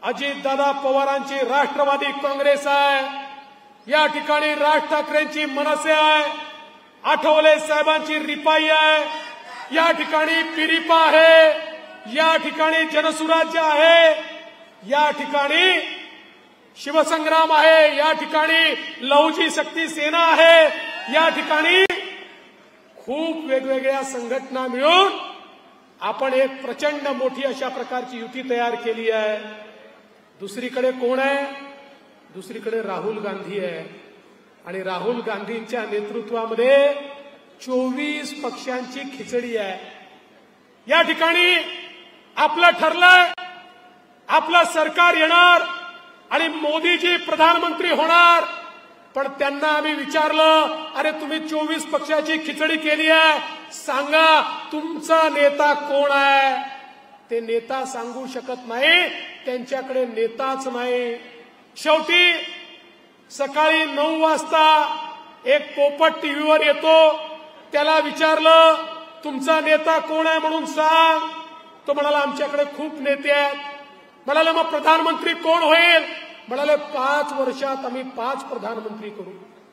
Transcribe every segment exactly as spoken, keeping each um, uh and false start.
अजितदादा पवारांची राष्ट्रवादी काँग्रेस आहे, या ठिकाणी राज ठाकरेंची मनसे आहे, आठवले साहेबांची रिपाई आहे, या ठिकाणी पिरिपा आहे, या ठिकाणी जनसुराज्य आहे, या ठिकाणी शिवसंग्राम आहे, या ठिकाणी लहुजी शक्ती सेना आहे, या ठिकाणी खूप वेगवेगळ्या संघटना मिळून आपण एक प्रचंड मोठी अशा प्रकारची युती तयार केली आहे। दुसरीकडे कोण आहे? दुसरीकडे राहुल गांधी आहे आणि राहुल गांधींच्या नेतृत्वामध्ये चोवीस पक्षांची खिचडी आहे। या ठिकाणी आपलं ठरलंय, आपलं सरकार येणार आणि मोदीजी प्रधानमंत्री होणार, पण त्यांना आम्ही विचारलं, अरे तुम्ही चोवीस पक्षाची खिचडी केली आहे, सांगा तुमचा नेता कोण आहे? ते नेता सांगू शकत नाही, त्यांच्याकडे नेताच नाही। शेवटी सकाळी नऊ वाजता एक पोपट टीव्हीवर येतो, त्याला विचारलं तुमचा नेता कोण आहे म्हणून सांग, तो म्हणाला आमच्याकडे खूप नेते आहेत। म्हणाले मग प्रधानमंत्री कोण होईल? म्हणाले पाच वर्षात आम्ही पाच प्रधानमंत्री करू।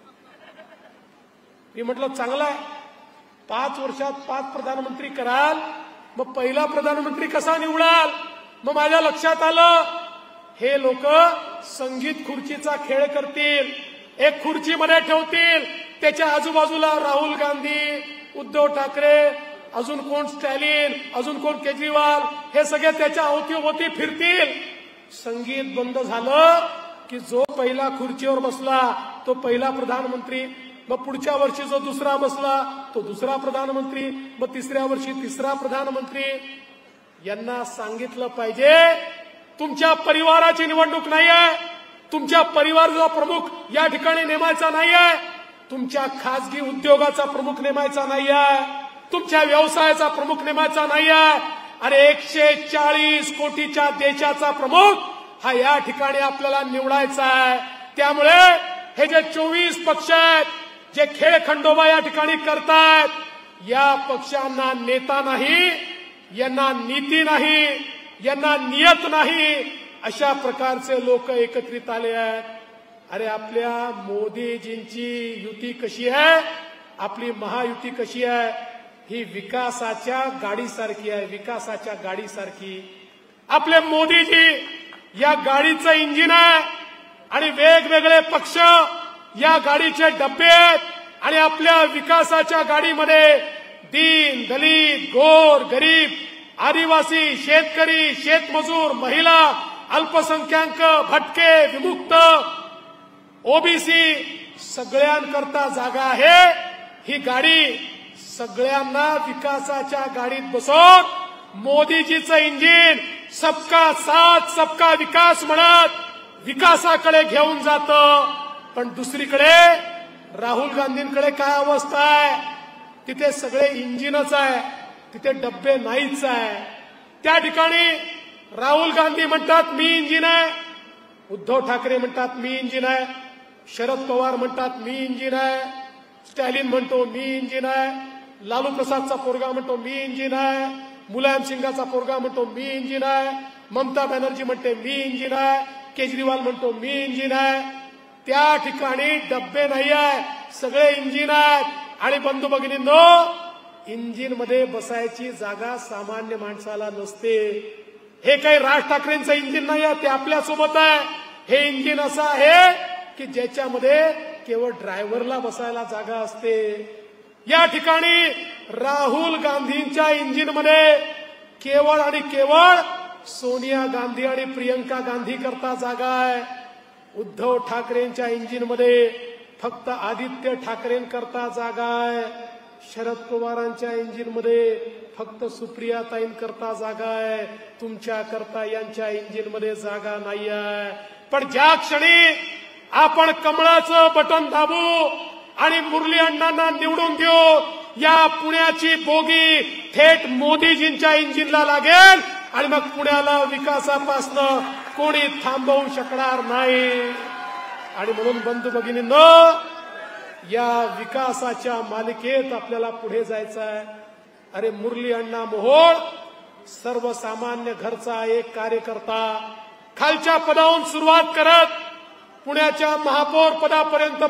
मी म्हटलं चांगलं आहे, पाच वर्षात पाच प्रधानमंत्री कराल, मग पहिला प्रधानमंत्री कसा निवडाल? मग माझ्या लक्षात आलं, हे लोक संगीत खुर्चीचा खेळ करतील, एक खुर्चीमध्ये ठेवतील, त्याच्या आजूबाजूला राहुल गांधी, उद्धव ठाकरे, अजून कोण स्टॅलिन, अजून कोण केजरीवाल, हे सगळे त्याच्या अवतीभोवती फिरतील। संगीत बंद झालं की जो पहिला खुर्चीवर बसला तो पहिला प्रधानमंत्री, मग पुढच्या वर्षी जो दुसरा बसला तो दुसरा प्रधानमंत्री, मग तिसऱ्या वर्षी तिसरा प्रधानमंत्री। यांना सांगितलं पाहिजे तुमच्या परिवाराची निवडणूक नाही आहे, तुमच्या परिवाराचा प्रमुख या ठिकाणी नेमायचा नाही आहे, तुमच्या खासगी उद्योगाचा प्रमुख नेमायचा नाही आहे, तुमच्या व्यवसायाचा प्रमुख नेमायचा नाही आहे। अरे एकशे चाळीस कोटीच्या देशाचा प्रमुख हा या ठिकाणी आपल्याला निवडायचा आहे। त्यामुळे हे जे चोवीस पक्ष आहेत, जे खेळ खंडोबा या ठिकाणी करतायत, या पक्षांना नेता नाही, यांना नीती नाही, यांना नियत नाही, अशा प्रकारचे लोक एकत्रित आले आहेत। अरे आपल्या मोदीजींची युती कशी आहे? आपली महायुती कशी आहे? ही विकासाच्या गाडीसारखी आहे, विकासाच्या गाडीसारखी। आपले मोदीजी या गाडीचं इंजिन आहे आणि वेगवेगळे पक्ष या गाडीचे डब्बे आहेत आणि आपल्या विकासाच्या गाडीमध्ये दीन, दलित, गोर, गरीब, आदिवासी, शेतकरी, शेतमजूर, महिला, अल्पसंख्याक, भटके, विमुक्त, ओबीसी सगळ्यांकरता जागा आहे। ही गाडी सगळ्यांना विकासाच्या गाडीत बसवून मोदीजीचं इंजिन सबका साथ सबका विकास म्हणत विकासाकडे घेऊन जातं। पण दुसरीकडे राहुल गांधींकडे काय अवस्था आहे? तिथे सगळे इंजिनच आहे, तिथे डब्बे नाहीच आहे। त्या ठिकाणी राहुल गांधी म्हणतात मी इंजिन आहे, उद्धव ठाकरे म्हणतात मी इंजिन आहे, शरद पवार म्हणतात मी इंजिन आहे, स्टॅलिन म्हणतो मी इंजिन आहे, लालू प्रसादचा पोरगा म्हणतो मी इंजिन आहे, मुलायम सिंगाचा पोरगा म्हणतो मी इंजिन आहे, ममता बॅनर्जी म्हणते मी इंजिन आहे, केजरीवाल म्हणतो मी इंजिन आहे। त्या ठिकाणी डब्बे नाही आहे, सगळे इंजिन आहेत। आणि बंधू भगिनींनो, इंजिन मध्ये बसायची जागा सामान्य माणसाला नसते। हे काही राज ठाकरेंचं इंजिन नाही आहे, ते आपल्यासोबत आहे। हे इंजिन असं आहे की ज्याच्यामध्ये केवळ ड्रायव्हरला बसायला जागा असते। या ठिकाणी राहुल गांधींच्या इंजिनमध्ये केवळ आणि केवळ सोनिया गांधी आणि प्रियंका गांधी करता जागा आहे। उद्धव ठाकरेंच्या इंजिनमध्ये फक्त आदित्य ठाकरेंकरता जागा आहे। शरद पवारांच्या इंजिनमध्ये फक्त सुप्रियाताईंकरता जागा आहे, तुमच्याकरता यांच्या इंजिनमध्ये जागा नाही आहे। पण ज्या क्षणी आपण कमळाचं बटन दाबू आणि मुरली अण्णांना निवडून देऊ, या पुण्याची बोगी थेट मोदीजींच्या इंजिनला लागेल आणि मग पुण्याला विकासापासून कोणी थांबवू शकणार नाही। आणि म्हणून बंधू भगिनींनो, या विकासाच्या मालिकेत आपल्याला पुढे जायचं आहे। अरे मुरली अण्णा मोहोळ सर्वसामान्य घरचा एक कार्यकर्ता, खालच्या पदावरून सुरुवात करत पुण्याच्या महापौर पदापर्यंत